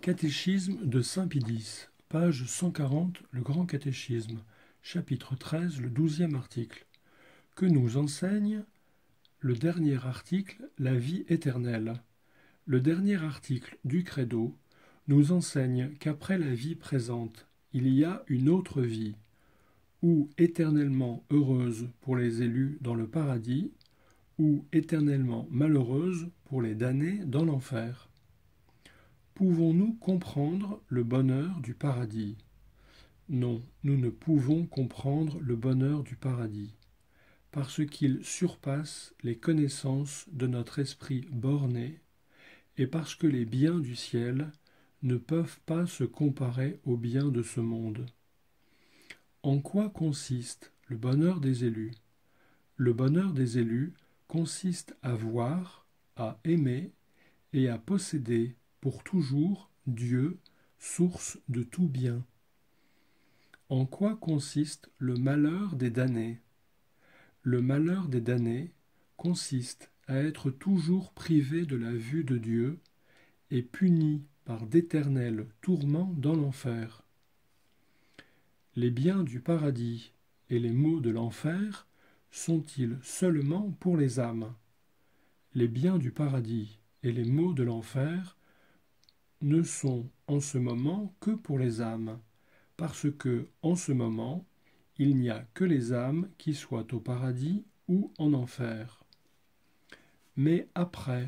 Catéchisme de Saint-Pédis, page 140, le Grand Catéchisme, chapitre 13, le 12e article. Que nous enseigne le dernier article, la vie éternelle. Le dernier article du Credo nous enseigne qu'après la vie présente, il y a une autre vie, ou éternellement heureuse pour les élus dans le paradis, ou éternellement malheureuse pour les damnés dans l'enfer. Pouvons-nous comprendre le bonheur du paradis? Non, nous ne pouvons comprendre le bonheur du paradis, parce qu'il surpasse les connaissances de notre esprit borné, et parce que les biens du ciel ne peuvent pas se comparer aux biens de ce monde. En quoi consiste le bonheur des élus? Le bonheur des élus consiste à voir, à aimer et à posséder pour toujours Dieu, source de tout bien. En quoi consiste le malheur des damnés? Le malheur des damnés consiste à être toujours privé de la vue de Dieu et puni par d'éternels tourments dans l'enfer. Les biens du paradis et les maux de l'enfer sont-ils seulement pour les âmes? Les biens du paradis et les maux de l'enfer ne sont en ce moment que pour les âmes, parce que, en ce moment, il n'y a que les âmes qui soient au paradis ou en enfer. Mais après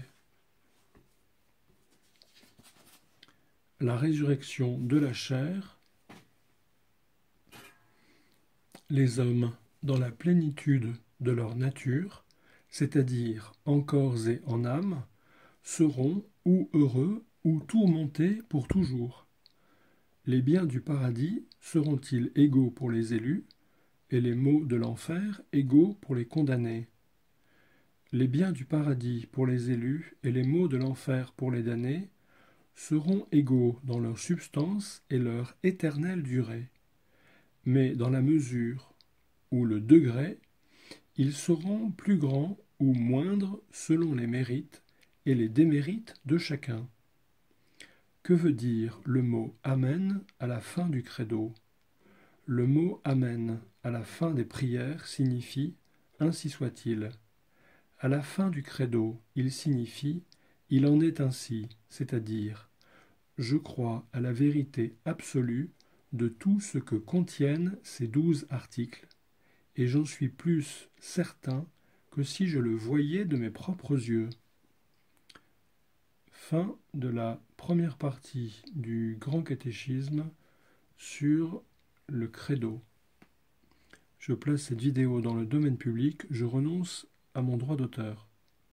la résurrection de la chair, les hommes, dans la plénitude de leur nature, c'est-à-dire en corps et en âme, seront ou heureux ou tourmentés pour toujours. Les biens du paradis seront-ils égaux pour les élus, et les maux de l'enfer égaux pour les condamnés? Les biens du paradis pour les élus et les maux de l'enfer pour les damnés seront égaux dans leur substance et leur éternelle durée. Mais dans la mesure ou le degré, ils seront plus grands ou moindres selon les mérites et les démérites de chacun. Que veut dire le mot « Amen » à la fin du credo? Le mot « Amen » à la fin des prières signifie « Ainsi soit-il ». À la fin du credo, il signifie « Il en est ainsi », c'est-à-dire « Je crois à la vérité absolue de tout ce que contiennent ces 12 articles, et j'en suis plus certain que si je le voyais de mes propres yeux. » Fin de la première partie du Grand Catéchisme sur le Credo. Je place cette vidéo dans le domaine public, je renonce à mon droit d'auteur.